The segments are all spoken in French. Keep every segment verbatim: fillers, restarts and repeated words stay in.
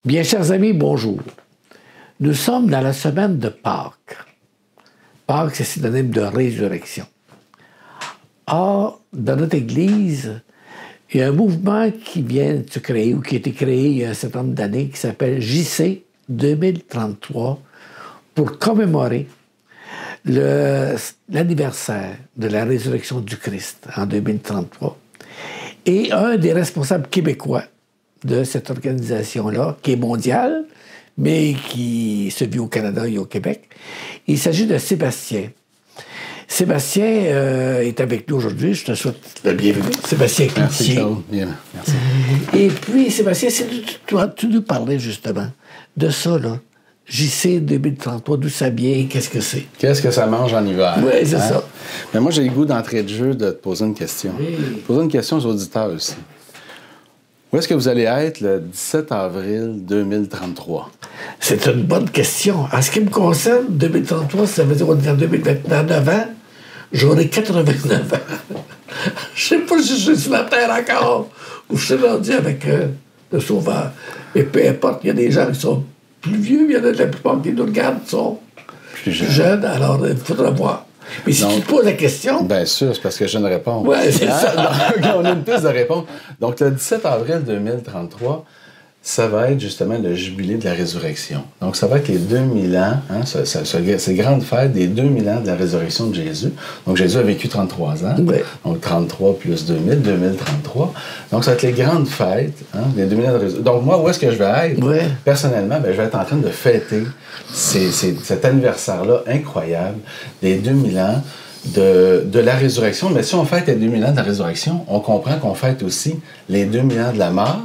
Bien, chers amis, bonjour. Nous sommes dans la semaine de Pâques. Pâques, c'est synonyme de résurrection. Or, dans notre Église, il y a un mouvement qui vient de se créer ou qui a été créé il y a un certain nombre d'années qui s'appelle J C deux mille trente-trois pour commémorer le, l'anniversaire de la résurrection du Christ en deux mille trente-trois. Et un des responsables québécois de cette organisation-là, qui est mondiale, mais qui se vit au Canada et au Québec, il s'agit de Sébastien. Sébastien euh, est avec nous aujourd'hui. Je te souhaite le bienvenu. Sébastien Cloutier. Merci, Bien, merci. Et puis, Sébastien, c'est tu, tu, tu nous parlais justement de ça, là. J C deux mille trente-trois, d'où ça vient, qu'est-ce que c'est? Qu'est-ce que ça mange en hiver? Oui, c'est hein? ça. Mais moi, j'ai le goût d'entrée de jeu de te poser une question. Oui. Poser une question aux auditeurs aussi. Où est-ce que vous allez être le dix-sept avril deux mille trente-trois? C'est une bonne question. En ce qui me concerne, deux mille trente-trois, ça veut dire qu'on est en deux mille vingt-neuf ans. J'aurai quatre-vingt-neuf ans. Je sais pas si je suis sur la Terre encore ou je suis rendu avec euh, le sauveur. Mais peu importe, il y a des gens qui sont plus vieux, il y en a de la plupart qui nous regardent qui sont plus jeunes. jeunes alors il faudra voir. Mais si Donc, tu te poses la question... Bien sûr, c'est parce que je ne réponds. Oui, c'est hein? ça. Donc, on a une piste de réponse. Donc, le dix-sept avril deux mille trente-trois, ça va être justement le jubilé de la résurrection. Donc, ça va être les deux mille ans, hein, ce, ce, ce, ces grandes fêtes des deux mille ans de la résurrection de Jésus. Donc, Jésus a vécu trente-trois ans. Oui. Donc, trente-trois plus deux mille, deux mille trente-trois. Donc, ça va être les grandes fêtes, hein, les deux mille ans de résurrection. Donc, moi, où est-ce que je vais être? Oui. Personnellement, bien, je vais être en train de fêter ces, ces, cet anniversaire-là incroyable des deux mille ans de, de la résurrection. Mais si on fête les deux mille ans de la résurrection, on comprend qu'on fête aussi les deux mille ans de la mort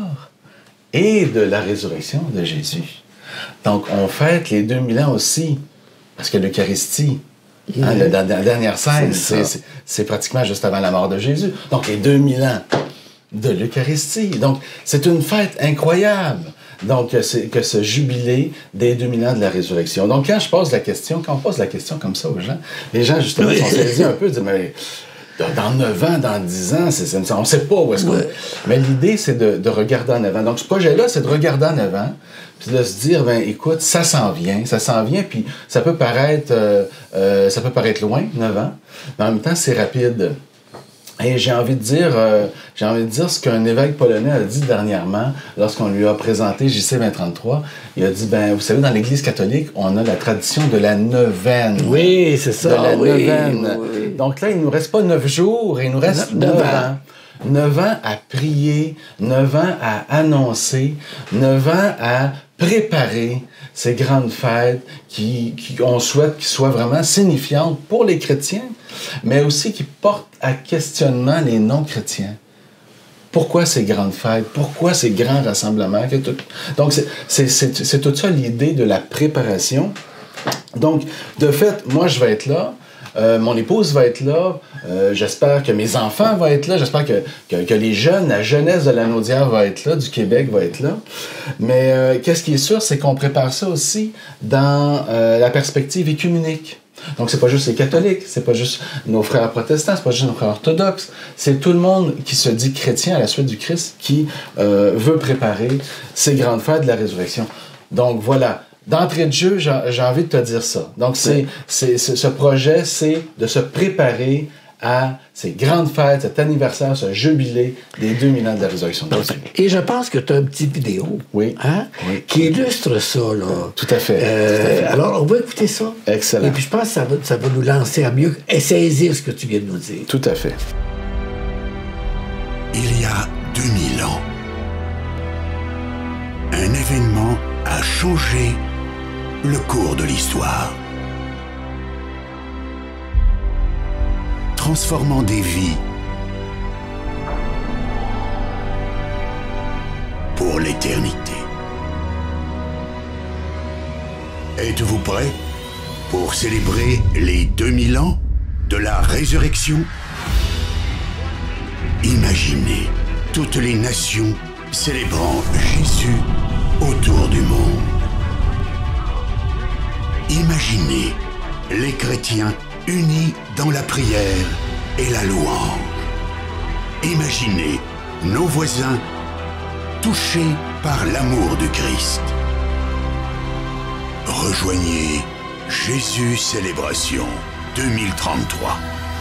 et de la résurrection de Jésus. Donc, on fête les deux mille ans aussi, parce que l'Eucharistie, mmh. hein, la, la, la dernière scène, c'est, c'est, c'est pratiquement juste avant la mort de Jésus. Donc, les deux mille ans de l'Eucharistie. Donc, c'est une fête incroyable. Donc, c'est que ce jubilé des deux mille ans de la résurrection. Donc, quand je pose la question, quand on pose la question comme ça aux gens, les gens, justement, oui. sont saisis un peu, disent, mais... Dans neuf ans, dans dix ans, c'est, c'est, on ne sait pas où est-ce qu'on... Ouais. Mais l'idée, c'est de, de regarder en avant. Donc, ce projet-là, c'est de regarder en avant, puis de se dire, ben, écoute, ça s'en vient, ça s'en vient, puis ça peut paraître, euh, euh, ça peut paraître loin, neuf ans, mais en même temps, c'est rapide. Et j'ai envie de dire, euh, j'ai envie de dire ce qu'un évêque polonais a dit dernièrement, lorsqu'on lui a présenté J C vingt trente-trois. Il a dit, ben, vous savez, dans l'Église catholique, on a la tradition de la neuvaine. Oui, c'est ça. De la oui, neuvaine. Oui. Donc là, il ne nous reste pas neuf jours, il nous reste neuf ans. Neuf ans à prier, neuf ans à annoncer, neuf ans à préparer ces grandes fêtes qui, qui on souhaite qu'ils soient vraiment signifiantes pour les chrétiens, mais aussi qui portent à questionnement les non-chrétiens. Pourquoi ces grandes fêtes? Pourquoi ces grands rassemblements? Donc, c'est, c'est, c'est, c'est tout ça l'idée de la préparation. Donc, de fait, moi, je vais être là. Euh, mon épouse va être là. Euh, j'espère que mes enfants vont être là. J'espère que, que, que les jeunes, la jeunesse de la Naudière va être là, du Québec va être là. Mais euh, qu'est-ce qui est sûr, c'est qu'on prépare ça aussi dans euh, la perspective œcuménique. Donc, c'est pas juste les catholiques, c'est pas juste nos frères protestants, c'est pas juste nos frères orthodoxes, c'est tout le monde qui se dit chrétien à la suite du Christ qui euh, veut préparer ces grandes fêtes de la résurrection. Donc, voilà. D'entrée de jeu, j'ai, j'ai envie de te dire ça. Donc, c'est, c'est, c'est, ce projet, c'est de se préparer à ces grandes fêtes, cet anniversaire, ce jubilé des deux mille ans de la résurrection de Jésus. Et je pense que tu as une petite vidéo oui. Hein, oui. qui illustre ça. Là. Tout à fait. Euh, Tout à fait. Alors, on va écouter ça. Excellent. Et puis, je pense que ça va, ça va nous lancer à mieux saisir ce que tu viens de nous dire. Tout à fait. Il y a deux mille ans, un événement a changé le cours de l'histoire, transformant des vies pour l'éternité. Êtes-vous prêts pour célébrer les deux mille ans de la résurrection? Imaginez toutes les nations célébrant Jésus autour du monde. Imaginez les chrétiens unis dans la prière et la louange. Imaginez nos voisins touchés par l'amour du Christ. Rejoignez Jésus Célébration deux mille trente-trois.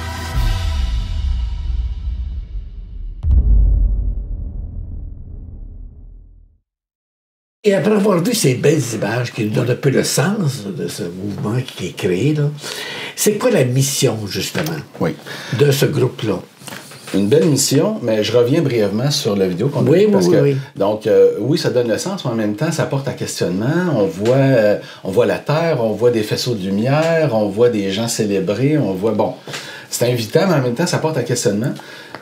Et après avoir vu ces belles images qui nous donnent un peu le sens de ce mouvement qui est créé, là, c'est quoi la mission, justement, oui. de ce groupe-là? Une belle mission, mais je reviens brièvement sur la vidéo qu'on a oui, vue. Parce oui, que, oui. Donc, euh, oui, ça donne le sens, mais en même temps, ça porte à questionnement. On voit, euh, on voit la terre, on voit des faisceaux de lumière, on voit des gens célébrer, on voit... Bon, c'est invitant, mais en même temps, ça porte à questionnement.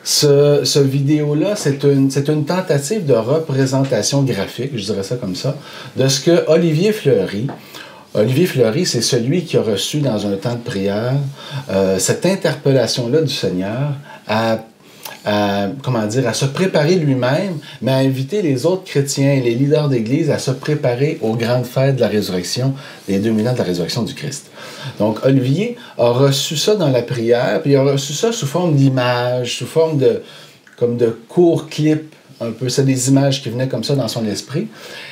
Ce, ce vidéo-là, c'est une, c'est une tentative de représentation graphique, je dirais ça comme ça, de ce que Olivier Fleury... Olivier Fleury, c'est celui qui a reçu dans un temps de prière euh, cette interpellation-là du Seigneur à... À, comment dire, à se préparer lui-même, mais à inviter les autres chrétiens et les leaders d'Église à se préparer aux grandes fêtes de la résurrection, les deux mille ans de la résurrection du Christ. Donc, Olivier a reçu ça dans la prière, puis il a reçu ça sous forme d'images, sous forme de, comme de courts clips, un peu. C'est des images qui venaient comme ça dans son esprit.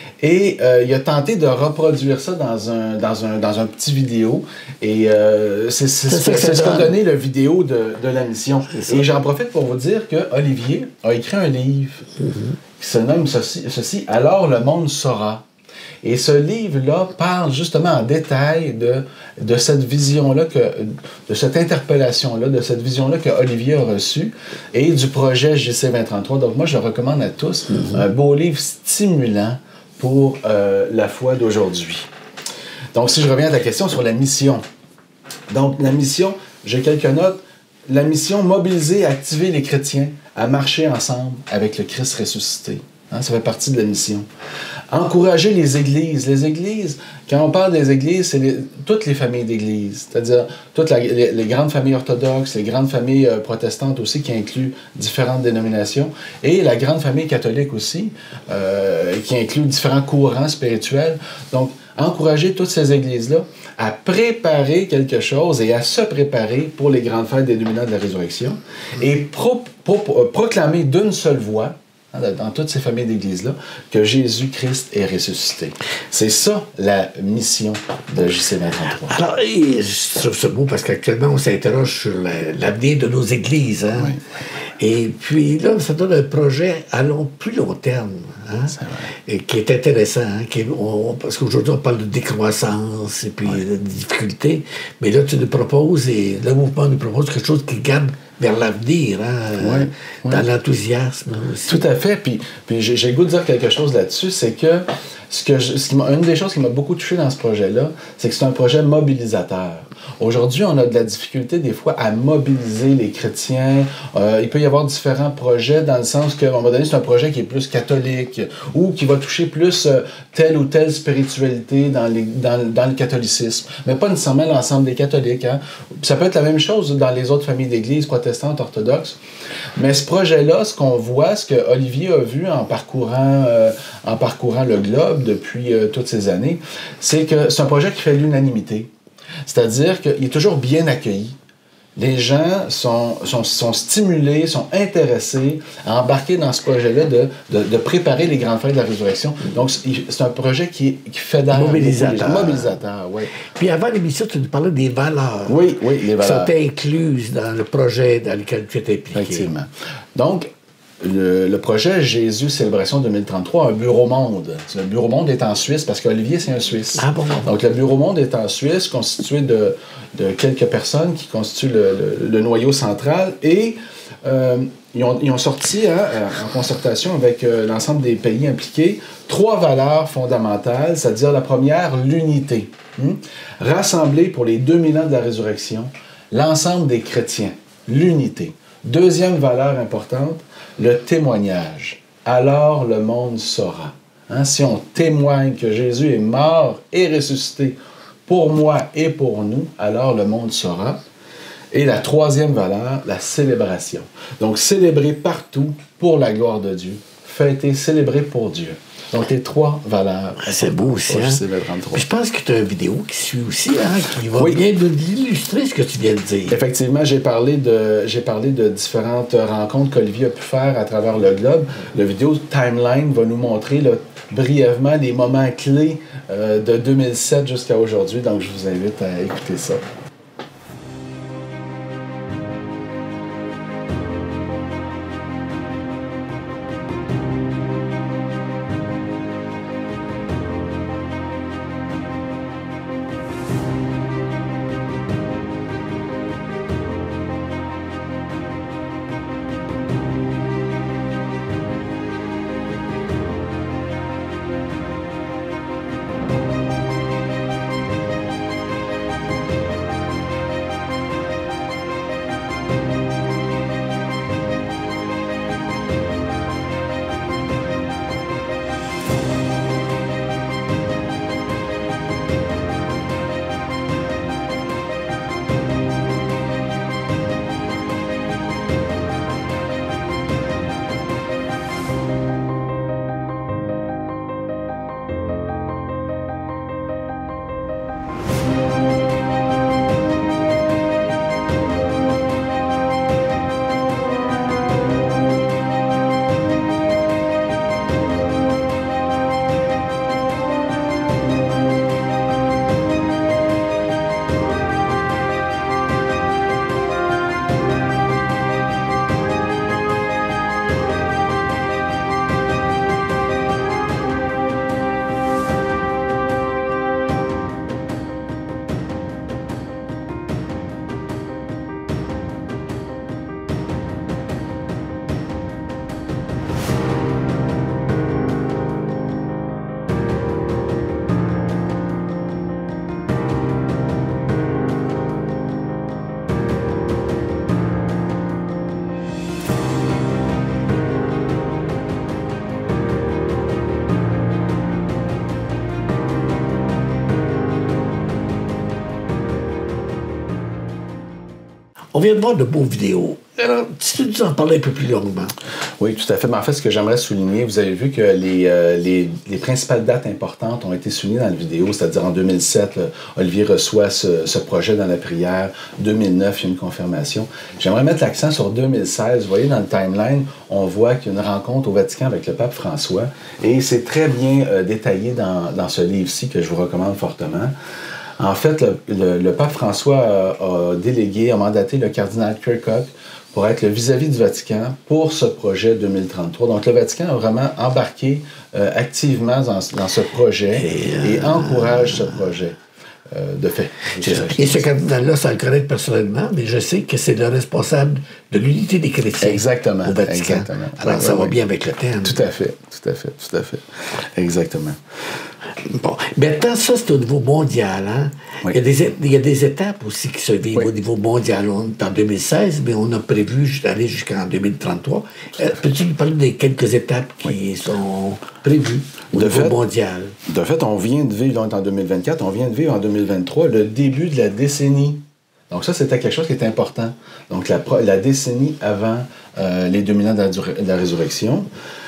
Et euh, il a tenté de reproduire ça dans un, dans un, dans un petit vidéo. Et euh, c'est, c'est, c'est, c'est, c'est ce qu'a donné la vidéo de, de la mission. Et j'en profite pour vous dire que Olivier a écrit un livre mm-hmm. qui se nomme ceci, ceci « Alors le monde saura ». Et ce livre-là parle justement en détail de, de cette vision-là, que, de cette interpellation-là, de cette vision-là que Olivier a reçue et du projet J C vingt trente-trois. Donc moi, je le recommande à tous. Mm-hmm. Un beau livre stimulant pour euh, la foi d'aujourd'hui. Donc, si je reviens à ta question sur la mission. Donc, la mission, j'ai quelques notes. La mission, mobiliser et activer les chrétiens à marcher ensemble avec le Christ ressuscité. Hein, ça fait partie de la mission. Encourager les églises. Les églises, quand on parle des églises, c'est les, toutes les familles d'églises, c'est-à-dire toutes la, les, les grandes familles orthodoxes, les grandes familles euh, protestantes aussi, qui incluent différentes dénominations, et la grande famille catholique aussi, euh, qui inclut différents courants spirituels. Donc, encourager toutes ces églises-là à préparer quelque chose et à se préparer pour les grandes fêtes des deux mille ans de la résurrection, et pro, pro, pro, proclamer d'une seule voix, dans toutes ces familles d'églises-là, que Jésus-Christ est ressuscité. C'est ça, la mission de J C vingt trente-trois. Alors, et, je trouve ce mot, parce qu'actuellement, on s'interroge sur la, l'avenir de nos églises. Hein? Oui. Et puis là, ça donne un projet à long, plus long terme, hein? Et qui est intéressant, hein? qui est, on, parce qu'aujourd'hui, on parle de décroissance et puis oui. de difficultés, mais là, tu nous proposes, et le mouvement nous propose quelque chose qui garde vers l'avenir, hein, oui, oui. dans l'enthousiasme aussi. Tout à fait. Puis, puis j'ai, j'ai le goût de dire quelque chose là-dessus, c'est que, ce que je, ce qui m'a, une des choses qui m'a beaucoup touché dans ce projet-là, c'est que c'est un projet mobilisateur. Aujourd'hui, on a de la difficulté des fois à mobiliser les chrétiens. Euh, il peut y avoir différents projets dans le sens qu'à un moment donné, c'est un projet qui est plus catholique ou qui va toucher plus euh, telle ou telle spiritualité dans, les, dans, dans le catholicisme, mais pas nécessairement l'ensemble des catholiques. Hein. Ça peut être la même chose dans les autres familles d'églises protestantes, orthodoxes. Mais ce projet-là, ce qu'on voit, ce que Olivier a vu en parcourant, euh, en parcourant le globe depuis euh, toutes ces années, c'est que c'est un projet qui fait l'unanimité. C'est-à-dire qu'il est toujours bien accueilli. Les gens sont, sont, sont stimulés, sont intéressés à embarquer dans ce projet-là de, de, de préparer les grandes fêtes de la résurrection. Donc, c'est un projet qui, qui fédère. Mobilisateur. Mobilisateur, oui. Puis avant l'émission, tu nous parlais des valeurs. Oui, oui, les valeurs. Qui sont incluses dans le projet dans lequel tu es impliqué. Effectivement. Donc, Le, le projet Jésus Célébration deux mille trente-trois a un bureau monde. Le bureau monde est en Suisse parce qu'Olivier, c'est un Suisse. Ah bon? Donc, le bureau monde est en Suisse, constitué de, de quelques personnes qui constituent le, le, le noyau central. Et euh, ils, ont, ils ont sorti, hein, en concertation avec euh, l'ensemble des pays impliqués, trois valeurs fondamentales, c'est-à-dire la première, l'unité. Hum? Rassembler pour les deux mille ans de la résurrection l'ensemble des chrétiens. L'unité. Deuxième valeur importante, le témoignage. Alors le monde saura. Hein, si on témoigne que Jésus est mort et ressuscité pour moi et pour nous, alors le monde saura. Et la troisième valeur, la célébration. Donc célébrer partout pour la gloire de Dieu, fêter, célébrer pour Dieu. Donc, les trois valeurs. C'est beau aussi, hein? Puis je pense que tu as une vidéo qui suit aussi, hein, qui va oui. bien illustrer ce que tu viens de dire. Effectivement, j'ai parlé de, j'ai parlé de différentes rencontres qu'Olivier a pu faire à travers le globe. La vidéo Timeline va nous montrer là, brièvement les moments clés euh, de deux mille sept jusqu'à aujourd'hui. Donc, je vous invite à écouter ça. On vient de voir de beaux vidéos. Alors, si tu nous en parlais un peu plus longuement. Oui, tout à fait. Mais en fait, ce que j'aimerais souligner, vous avez vu que les, euh, les, les principales dates importantes ont été soulignées dans la vidéo, c'est-à-dire en deux mille sept, là, Olivier reçoit ce, ce projet dans la prière. deux mille neuf, il y a une confirmation. J'aimerais mettre l'accent sur deux mille seize. Vous voyez, dans le timeline, on voit qu'il y a une rencontre au Vatican avec le pape François. Et c'est très bien euh, détaillé dans, dans ce livre-ci que je vous recommande fortement. En fait, le, le, le pape François a, a délégué, a mandaté le cardinal Kirkhope pour être le vis-à-vis du Vatican pour ce projet deux mille trente-trois. Donc, le Vatican a vraiment embarqué euh, activement dans, dans ce projet et, euh, et encourage ce projet. Euh, de fait. Et ce cardinal-là, sans le connaître personnellement, mais je sais que c'est le responsable de l'unité des chrétiens. Exactement. Au Vatican. Exactement. Alors, ouais, ça ouais, va ouais. bien avec le thème. Tout à fait, tout à fait, tout à fait. Exactement. Bon. Maintenant, ça, c'est au niveau mondial. Hein? Oui. Il, y a des, il y a des étapes aussi qui se vivent oui. au niveau mondial. On est en deux mille seize, mais on a prévu d'aller jusqu'en deux mille trente-trois. Euh, peux-tu nous parler des quelques étapes qui oui. sont prévues au de niveau fait, mondial? De fait, on vient de vivre, là, on est en deux mille vingt-quatre, on vient de vivre en deux mille vingt-trois le début de la décennie. Donc ça, c'était quelque chose qui était important. Donc la, la décennie avant euh, les deux mille ans de la, de la résurrection.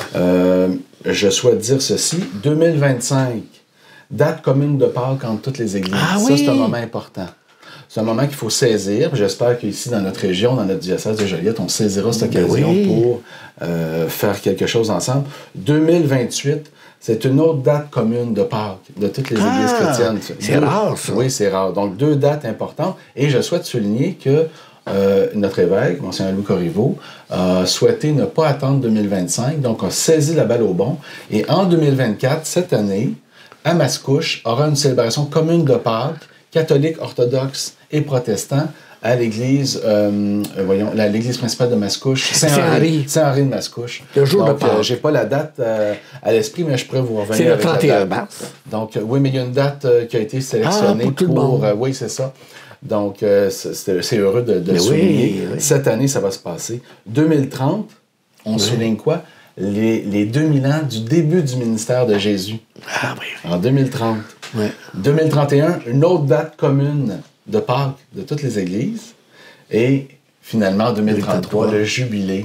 Euh, je souhaite dire ceci, deux mille vingt-cinq, date commune de Pâques entre toutes les églises. Ah, ça, oui. c'est un moment important. C'est un moment qu'il faut saisir. J'espère qu'ici, dans notre région, dans notre diocèse de Joliette, on saisira cette occasion oui. pour euh, faire quelque chose ensemble. deux mille vingt-huit, c'est une autre date commune de Pâques, de toutes les ah, églises chrétiennes. C'est deux, rare, ça. Oui, c'est rare. Donc, deux dates importantes. Et je souhaite souligner que euh, notre évêque, Monseigneur Louis Corriveau, a souhaité ne pas attendre deux mille vingt-cinq, donc a saisi la balle au bon. Et en deux mille vingt-quatre, cette année, à Mascouche, aura une célébration commune de Pâques, catholique, orthodoxe et protestant, à l'église, euh, voyons, la, l'église principale de Mascouche, Saint-Henri, Saint-Henri de Mascouche. Le jour donc, de Pâques. Euh, j'ai pas la date euh, à l'esprit, mais je pourrais vous revenir. C'est le trente et un mars. Donc, euh, oui, mais il y a une date euh, qui a été sélectionnée ah, pour. pour, pour euh, oui, c'est ça. Donc, euh, c'est, c'est heureux de, de le souligner. Oui, oui. Cette année, ça va se passer. deux mille trente, on oui. souligne quoi? Les, les deux mille ans du début du ministère de Jésus. Ah oui, oui. En deux mille trente. Oui. deux mille trente et un, une autre date commune de Pâques de toutes les églises. Et finalement, en deux mille trente-trois, le jubilé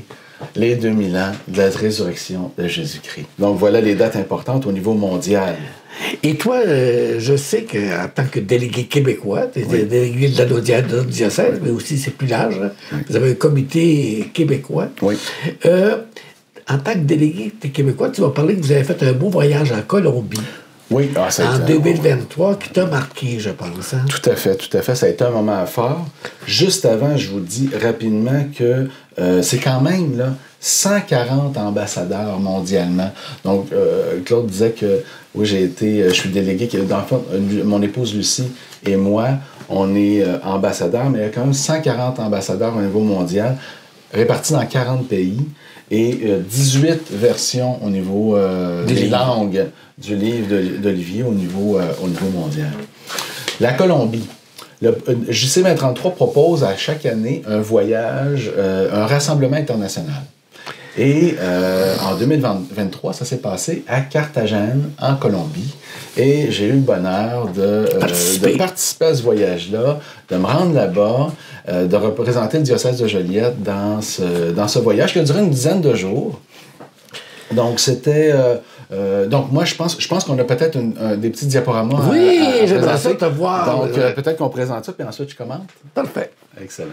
les deux mille ans de la résurrection de Jésus-Christ. Donc voilà les dates importantes au niveau mondial. Et toi, euh, je sais qu'en tant que délégué québécois, tu es oui. délégué de, la, de notre diocèse, mais aussi c'est plus large, oui. vous avez un comité québécois. Oui. Euh, en tant que délégué québécois, tu vas parler que vous avez fait un beau voyage en Colombie. Oui, ah, ça a en été, deux mille vingt-trois, qui t'a marqué, je pense. Hein? Tout à fait, tout à fait. Ça a été un moment fort. Juste avant, je vous dis rapidement que euh, c'est quand même là, cent quarante ambassadeurs mondialement. Donc, euh, Claude disait que oui, j'ai été, je suis délégué, dans le fond, mon épouse Lucie et moi, on est euh, ambassadeurs, mais il y a quand même cent quarante ambassadeurs au niveau mondial, répartis dans quarante pays. Et euh, dix-huit versions au niveau euh, des livres. langues du livre d'Olivier au niveau, euh, au niveau mondial. La Colombie. Le, J C vingt-trente-trois propose à chaque année un voyage, euh, un rassemblement international. Et euh, en deux mille vingt-trois, ça s'est passé à Carthagène, en Colombie. Et j'ai eu le bonheur de, euh, de participer à ce voyage-là, de me rendre là-bas, euh, de représenter le diocèse de Joliette dans ce, dans ce voyage qui a duré une dizaine de jours. Donc, c'était... Euh, euh, donc, moi, je pense, je pense qu'on a peut-être une, un, des petits diaporamas oui, à, à, à j'aimerais ça te voir. Donc, euh, peut-être qu'on présente ça, puis ensuite, je commente. Parfait. Excellent.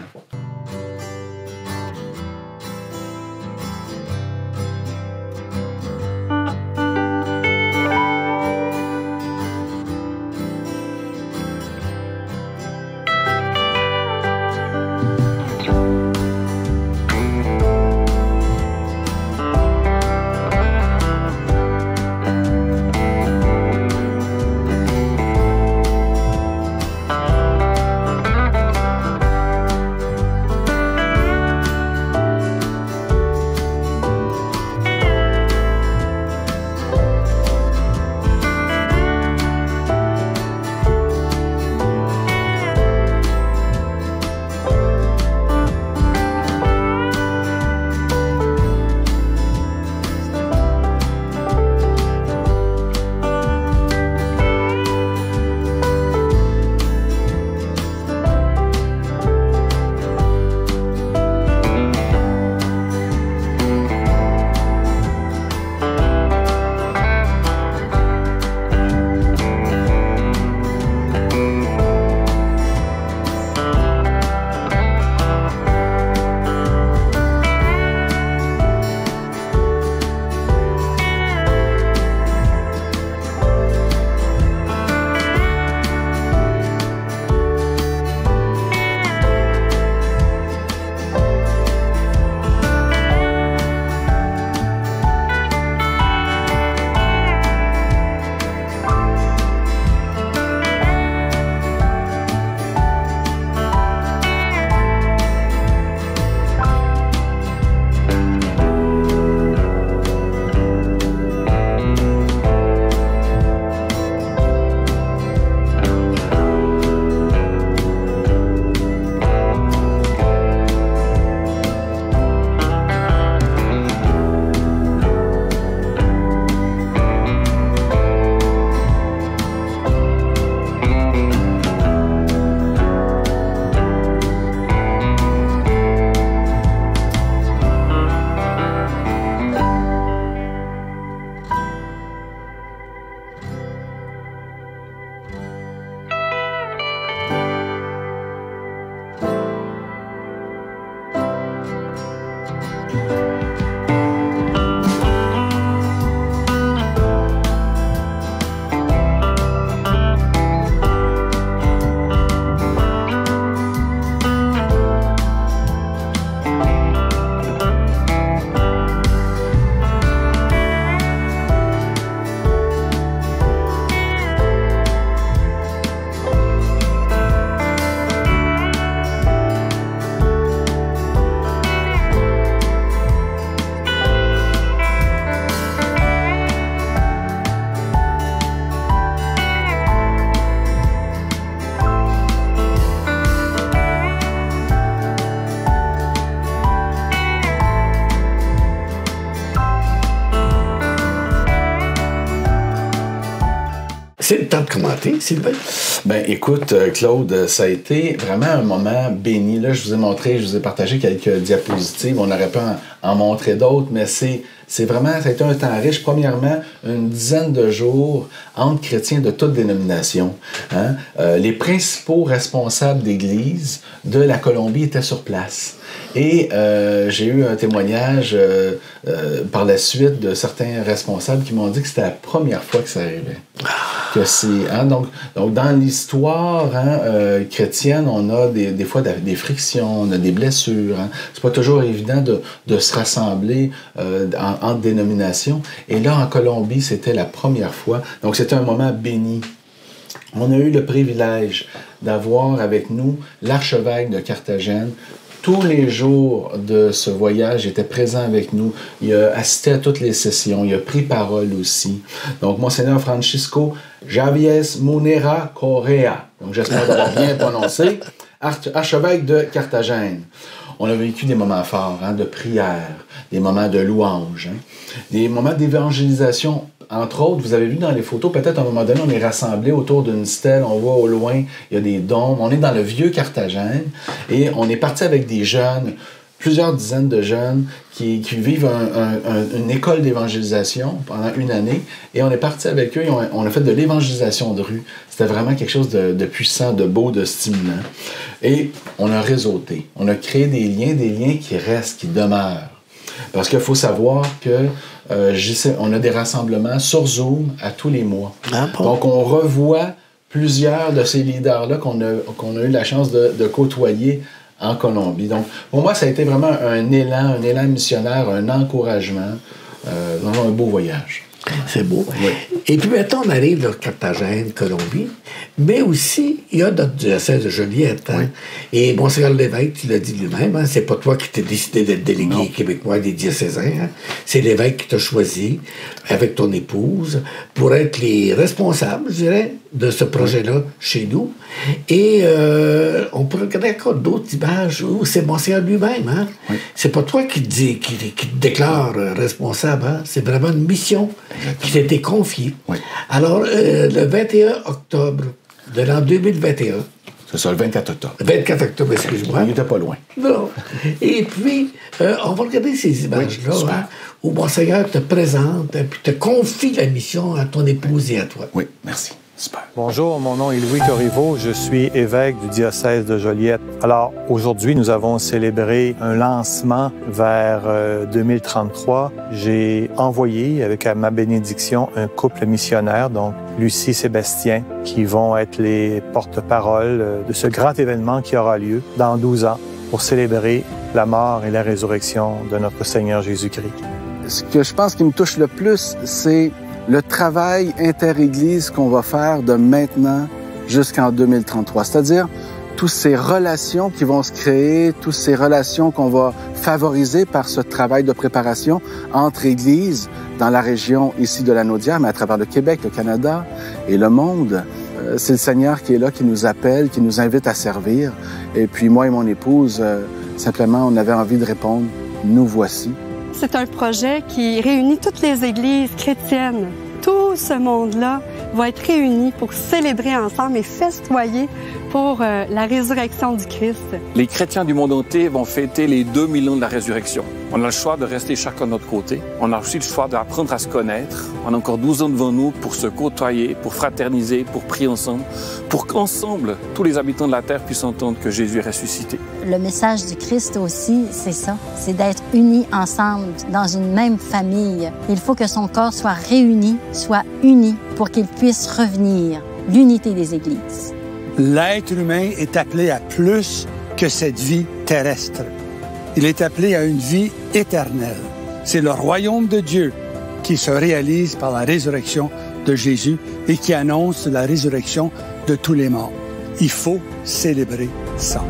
C'est le temps de commenter, Sylvain. Ben, écoute, Claude, ça a été vraiment un moment béni. Là, je vous ai montré, je vous ai partagé quelques diapositives. On aurait pu en, en montrer d'autres, mais c'est, c'est vraiment, ça a été un temps riche. Premièrement, une dizaine de jours entre chrétiens de toutes dénominations. Hein? Euh, les principaux responsables d'église de la Colombie étaient sur place. Et euh, j'ai eu un témoignage euh, euh, par la suite de certains responsables qui m'ont dit que c'était la première fois que ça arrivait. Que c'est, hein, donc, donc, dans l'histoire hein, euh, chrétienne, on a des, des fois des frictions, on a des blessures. Hein. C'est pas toujours évident de, de se rassembler euh, en, en dénomination. Et là, en Colombie, c'était la première fois. Donc, c'était un moment béni. On a eu le privilège d'avoir avec nous l'archevêque de Carthagène. Tous les jours de ce voyage, il était présent avec nous. Il a assisté à toutes les sessions. Il a pris parole aussi. Donc, Monseigneur Francisco Javier Munera Correa. Donc, j'espère d'avoir bien prononcé. Archevêque de Carthagène. On a vécu des moments forts, hein, de prière, des moments de louange, hein, des moments d'évangélisation. Entre autres, vous avez vu dans les photos, peut-être à un moment donné, on est rassemblés autour d'une stèle, on voit au loin, il y a des dômes, on est dans le vieux Carthagène et on est parti avec des jeunes, plusieurs dizaines de jeunes qui, qui vivent un, un, un, une école d'évangélisation pendant une année et on est parti avec eux et on, on a fait de l'évangélisation de rue. C'était vraiment quelque chose de, de puissant, de beau, de stimulant. Et on a réseauté, on a créé des liens, des liens qui restent, qui demeurent. Parce qu'il faut savoir que euh, on a des rassemblements sur Zoom à tous les mois. Ah bon? Donc, on revoit plusieurs de ces leaders-là qu'on a, qu'on a eu la chance de, de côtoyer en Colombie. Donc, pour moi, ça a été vraiment un élan, un élan missionnaire, un encouragement, euh, vraiment un beau voyage. C'est beau. Oui. Et puis maintenant, on arrive à Carthagène, Colombie, mais aussi, il y a notre diocèse de Joliette. Hein? Oui. Et Monseigneur l'évêque, tu l'as dit lui-même, hein? C'est pas toi qui t'es décidé d'être délégué non. québécois des diocésains. Hein? C'est l'évêque qui t'a choisi, avec ton épouse, pour être les responsables, je dirais, de ce projet-là chez nous. Et euh, on peut regarder encore d'autres images où c'est Monseigneur lui-même. Hein? Oui. C'est pas toi qui te, dis, qui, qui te déclare responsable. Hein? C'est vraiment une mission Exactement. Qui t'a été confiée. Oui. Alors, euh, le vingt et un octobre de l'an deux mille vingt et un. C'est ça, le vingt-quatre octobre. vingt-quatre octobre, excuse-moi. Il n'était pas loin. Non. Et puis, euh, on va regarder ces images-là, oui, hein, où Monseigneur te présente et puis te confie la mission à ton épouse et à toi. Oui, merci. Super. Bonjour, mon nom est Louis Corriveau, je suis évêque du diocèse de Joliette. Alors, aujourd'hui, nous avons célébré un lancement vers euh, deux mille trente-trois. J'ai envoyé, avec ma bénédiction, un couple missionnaire, donc Lucie et Sébastien, qui vont être les porte-parole de ce grand événement qui aura lieu dans douze ans pour célébrer la mort et la résurrection de notre Seigneur Jésus-Christ. Ce que je pense qui me touche le plus, c'est le travail inter-église qu'on va faire de maintenant jusqu'en deux mille trente-trois. C'est-à-dire, toutes ces relations qui vont se créer, toutes ces relations qu'on va favoriser par ce travail de préparation entre églises dans la région ici de la Naudière, mais à travers le Québec, le Canada et le monde. Euh, c'est le Seigneur qui est là, qui nous appelle, qui nous invite à servir. Et puis moi et mon épouse, euh, simplement, on avait envie de répondre, nous voici. C'est un projet qui réunit toutes les églises chrétiennes. Tout ce monde-là va être réuni pour célébrer ensemble et festoyer pour euh, la résurrection du Christ. Les chrétiens du monde entier vont fêter les deux mille ans de la résurrection. On a le choix de rester chacun de notre côté. On a aussi le choix d'apprendre à se connaître. On a encore douze ans devant nous pour se côtoyer, pour fraterniser, pour prier ensemble, pour qu'ensemble, tous les habitants de la terre puissent entendre que Jésus est ressuscité. Le message du Christ aussi, c'est ça. C'est d'être unis ensemble dans une même famille. Il faut que son corps soit réuni, soit uni pour qu'il puisse revenir. L'unité des églises. L'être humain est appelé à plus que cette vie terrestre. Il est appelé à une vie éternelle. C'est le royaume de Dieu qui se réalise par la résurrection de Jésus et qui annonce la résurrection de tous les morts. Il faut célébrer ça.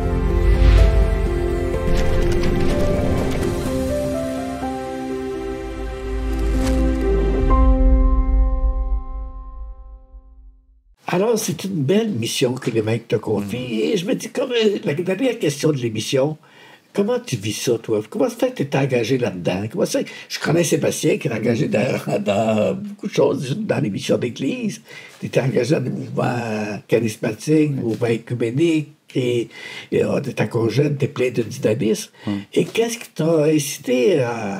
Alors, c'est une belle mission que l'évêque t'a confiée. Et je me dis, comme la dernière question de l'émission, Comment tu vis ça, toi? Comment ça fait que tu es engagé là-dedans? Comment ça? Je connais Sébastien qui est engagé dans, dans beaucoup de choses, dans les missions d'église. Tu es engagé dans des mouvements charismatiques, mouvements écuméniques, et tu es encore jeune, tu es plein de dynamisme. Hum. Et qu'est-ce qui t'a incité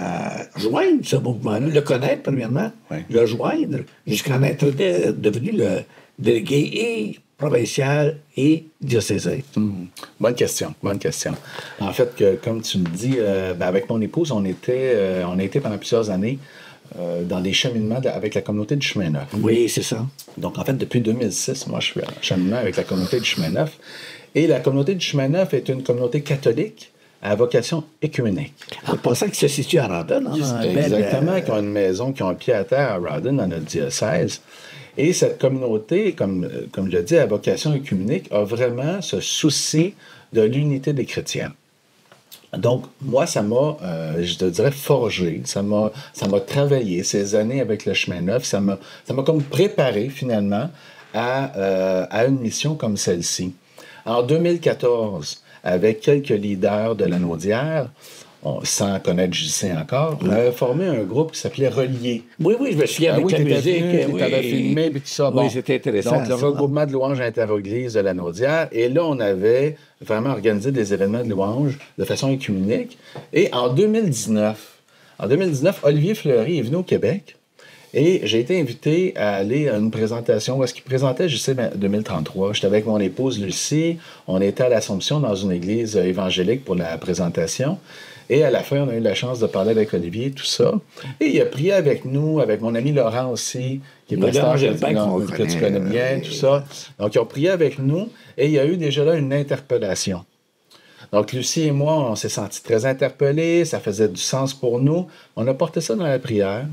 à joindre ce mouvement-là? Le connaître, premièrement, oui. Le joindre, jusqu'à en être de, devenu le délégué et provincial et diocésain? Mmh. Bonne question, bonne question. En fait, que, comme tu me dis, euh, ben avec mon épouse, on était, euh, on a été pendant plusieurs années euh, dans des cheminements de, avec la communauté du Chemin Neuf. Oui, c'est ça. Donc, en fait, depuis deux mille six, moi, je suis en cheminement avec la communauté du Chemin Neuf. Et la communauté du Chemin Neuf est une communauté catholique à vocation écuménique. En pensant qu'ils se situent à Rawdon. Hein, Exactement, belle, qui ont une maison, qui ont un pied à terre à Rawdon, dans notre diocèse. Et cette communauté, comme, comme je le dis, à vocation écuménique, a vraiment ce souci de l'unité des chrétiens. Donc, moi, ça m'a, euh, je te dirais, forgé, ça m'a, ça m'a travaillé ces années avec le Chemin Neuf, ça m'a, ça m'a comme préparé, finalement, à, euh, à une mission comme celle-ci. En deux mille quatorze, avec quelques leaders de la Naudière, on, sans connaître J C encore, on avait formé un groupe qui s'appelait Reliés. Oui, oui, je me souviens, avec ah, oui, la musique. Tu avais oui. filmé, puis tout ça. Oui, bon. c'était intéressant. Donc, le regroupement de louanges interéglises de la Naudière. Et là, on avait vraiment organisé des événements de louanges de façon écuménique. Et en deux mille dix-neuf, en deux mille dix-neuf, Olivier Fleury est venu au Québec. Et j'ai été invité à aller à une présentation où est-ce qu'il présentait J C deux mille trente-trois. J'étais avec mon épouse Lucie. On était à l'Assomption dans une église évangélique pour la présentation. Et à la fin, on a eu la chance de parler avec Olivier, tout ça. Et il a prié avec nous, avec mon ami Laurent aussi, qui est pasteur que, que tu connais bien, tout ça. Donc, ils ont prié avec nous et il y a eu déjà là une interpellation. Donc, Lucie et moi, on s'est sentis très interpellés, ça faisait du sens pour nous. On a porté ça dans la prière.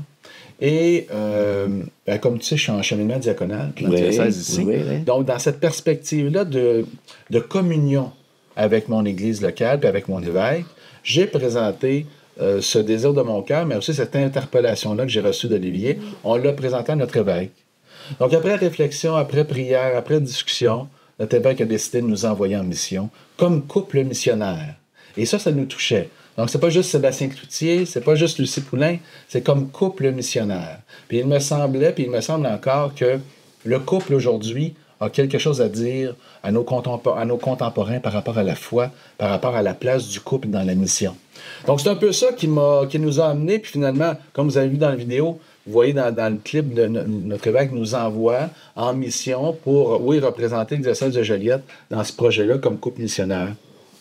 Et, euh, ben, comme tu sais, je suis en cheminement diaconal, dans le diocèse ici. Oui, oui. Donc, dans cette perspective-là de, de communion avec mon église locale et avec mon évêque, j'ai présenté euh, ce désir de mon cœur, mais aussi cette interpellation-là que j'ai reçue d'Olivier. On l'a présenté à notre évêque. Donc, après réflexion, après prière, après discussion, notre évêque a décidé de nous envoyer en mission comme couple missionnaire. Et ça, ça nous touchait. Donc, c'est pas juste Sébastien Cloutier, c'est pas juste Lucie Poulain, c'est comme couple missionnaire. Puis il me semblait, puis il me semble encore que le couple aujourd'hui a quelque chose à dire à nos, à nos contemporains par rapport à la foi, par rapport à la place du couple dans la mission. Donc, c'est un peu ça qui, m'a, qui nous a amenés, puis finalement, comme vous avez vu dans la vidéo, vous voyez dans, dans le clip, de no, notre évêque nous envoie en mission pour, oui, représenter le diocèse de Joliette dans ce projet-là comme couple missionnaire.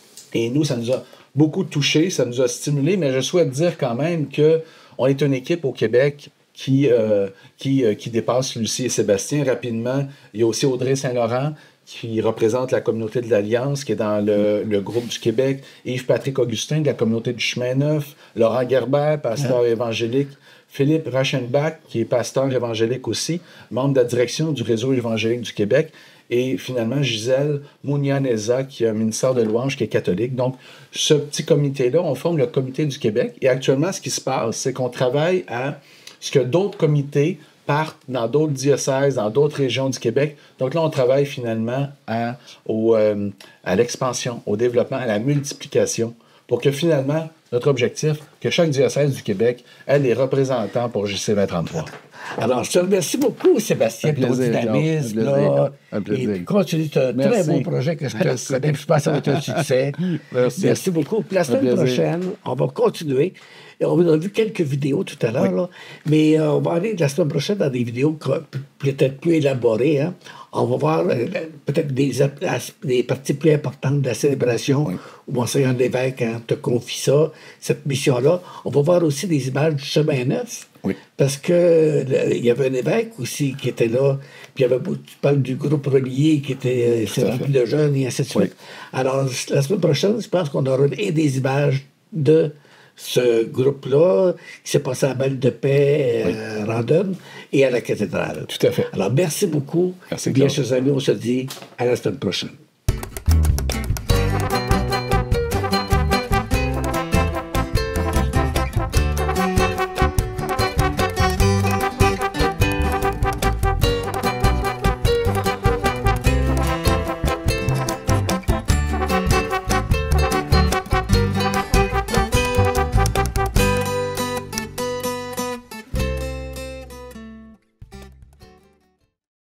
Et nous, ça nous a beaucoup touchés, ça nous a stimulés, mais je souhaite dire quand même qu'on est une équipe au Québec qui, euh, qui, euh, qui dépasse Lucie et Sébastien rapidement. Il y a aussi Audrey Saint-Laurent qui représente la communauté de l'Alliance, qui est dans le, le groupe du Québec, Yves-Patrick Augustin de la communauté du Chemin Neuf, Laurent Gerbert, pasteur ouais. évangélique, Philippe Rachenbach, qui est pasteur évangélique aussi, membre de la direction du réseau évangélique du Québec, et finalement Gisèle Mounianeza, qui a un ministère de louange qui est catholique. Donc, ce petit comité-là, on forme le comité du Québec, et actuellement, ce qui se passe, c'est qu'on travaille à ce que d'autres comités partent dans d'autres diocèses, dans d'autres régions du Québec. Donc là, on travaille finalement à, au, euh, à l'expansion, au développement, à la multiplication, pour que finalement, notre objectif, que chaque diocèse du Québec ait des représentants pour J C vingt trente-trois. Alors, je te remercie beaucoup, Sébastien, pour ton dynamisme. Là, un plaisir. Et continue, c'est un très beau projet que je te connais. Je pense que ça va être un succès. Merci. Merci beaucoup. Puis la semaine prochaine, on va continuer. On a vu quelques vidéos tout à l'heure, oui. là, mais euh, on va aller la semaine prochaine dans des vidéos peut-être plus élaborées. Hein. On va voir euh, peut-être des, des parties plus importantes de la célébration, oui. où Monseigneur l'évêque hein, te confie ça, cette mission-là. On va voir aussi des images du Chemin Neuf, oui. parce que il y avait un évêque aussi qui était là, puis il y avait, tu parles du groupe relié qui était euh, rempli de jeunes et ainsi de suite. Oui. Alors, la semaine prochaine, je pense qu'on aura et des images de ce groupe-là qui s'est passé à Belle de Paix, oui. euh, Rawdon et à la cathédrale. Tout à fait. Alors, merci beaucoup. Merci. Bien, chers amis, on se dit à la semaine prochaine.